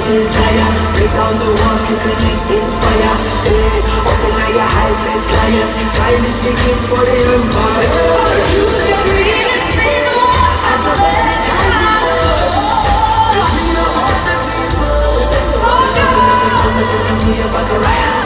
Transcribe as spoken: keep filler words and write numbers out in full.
desire. Break down the walls to connect, inspire. Hey, open eye, your helpless liars. Time is ticking for the empire. Choose your freedom, as so many times before. The freedom of the people. The freedom of the people. The freedom of the people.